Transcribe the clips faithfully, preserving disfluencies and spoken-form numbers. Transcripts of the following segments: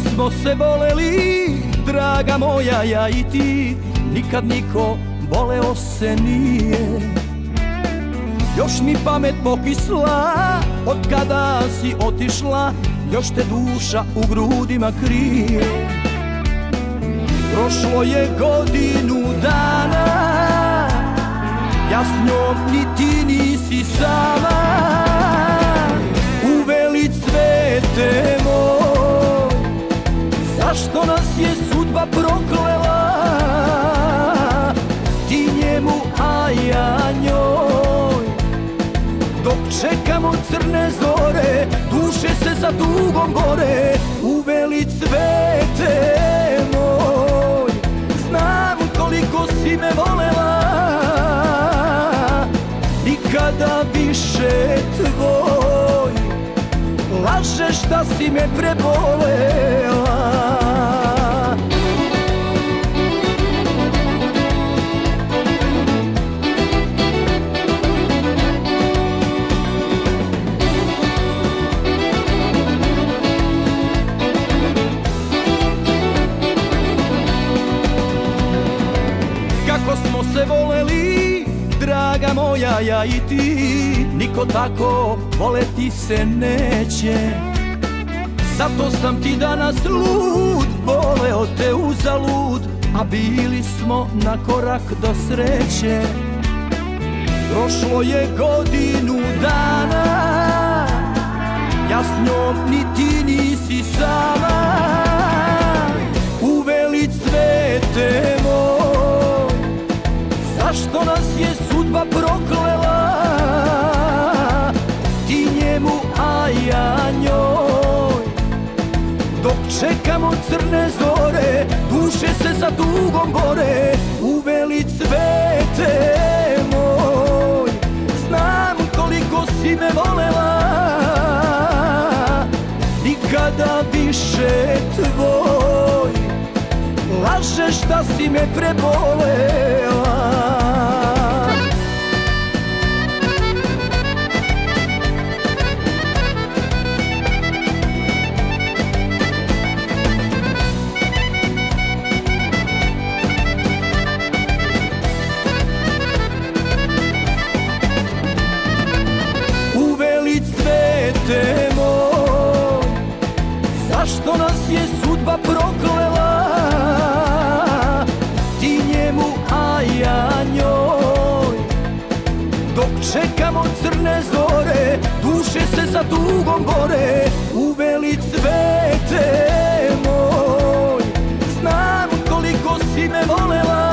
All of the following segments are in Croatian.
smo se voleli, draga moja, ja i ti, nikad niko voleo se nije. Još mi pamet pokisla, od kada si otišla, još te duša u grudima krije. Prošlo je godinu dana, ja s njom ni ti nisi sama. Uveli cvete moj, zašto nas je sudba proklela? Ti njemu, a ja njoj, dok čekamo crne zore, duše se za tugom bore. Uveli cvete moj, znam koliko si me volela, nikada više tvoj, lažeš da si me prebolela. Kako smo se voleli, draga moja, ja i ti, niko tako voleti se neće. Zato sam ti danas lud, voleo te uzalud, a bili smo na korak do sreće. Prošlo je godinu dana, ja s njom ni ti nisi sama. Uveli cvete moj, zašto nas je sudba proklela? Ti njemu, a ja njoj, dok čekamo crne zore, duše se za tugom bore. Uveli cvete moj, znam koliko si me volela, nikada više tvoj, lažeš da si me prebolela. Uveli cvete moj, zašto nas je sudba proklela? Ti njemu, a ja njoj, dok čekamo crne zore, duše se za tugom bore. Uveli cvete moj, znam koliko si me volela,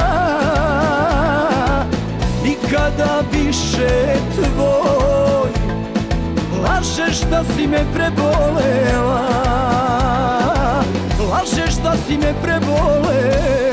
nikada više tvoj, lažeš da si me prebolela, lažeš da si me prebolela.